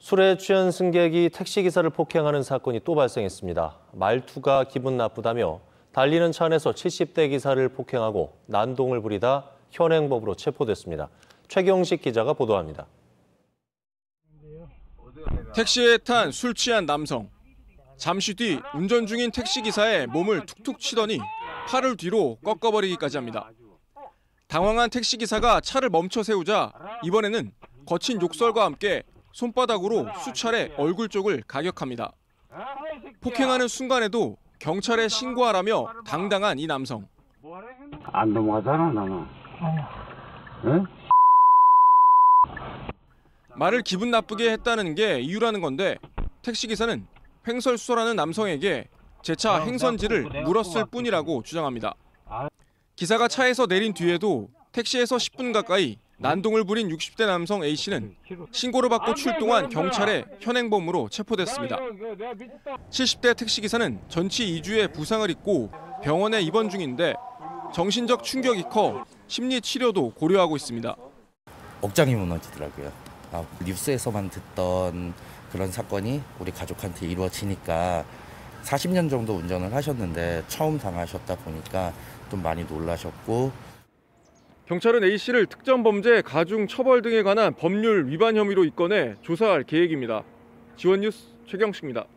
술에 취한 승객이 택시기사를 폭행하는 사건이 또 발생했습니다. 말투가 기분 나쁘다며 달리는 차 안에서 70대 기사를 폭행하고 난동을 부리다 현행법으로 체포됐습니다. 최경식 기자가 보도합니다. 택시에 탄 술 취한 남성. 잠시 뒤 운전 중인 택시기사의 몸을 툭툭 치더니 팔을 뒤로 꺾어버리기까지 합니다. 당황한 택시기사가 차를 멈춰 세우자 이번에는 거친 욕설과 함께 손바닥으로 수차례 얼굴 쪽을 가격합니다. 폭행하는 순간에도 경찰에 신고하라며 당당한 이 남성. 안 넘어가잖아, 나는. 응? 말을 기분 나쁘게 했다는 게 이유라는 건데 택시기사는 횡설수설하는 남성에게 제 차 행선지를 물었을 뿐이라고 주장합니다. 기사가 차에서 내린 뒤에도 택시에서 10분 가까이 난동을 부린 60대 남성 A씨는 신고를 받고 출동한 경찰의 현행범으로 체포됐습니다. 70대 택시기사는 전치 2주의 부상을 입고 병원에 입원 중인데 정신적 충격이 커 심리 치료도 고려하고 있습니다. 억장이 무너지더라고요. 뉴스에서만 듣던 그런 사건이 우리 가족한테 이루어지니까 40년 정도 운전을 하셨는데 처음 당하셨다 보니까 좀 많이 놀라셨고. 경찰은 A씨를 특정 범죄, 가중 처벌 등에 관한 법률 위반 혐의로 입건해 조사할 계획입니다. 지원뉴스 최경식입니다.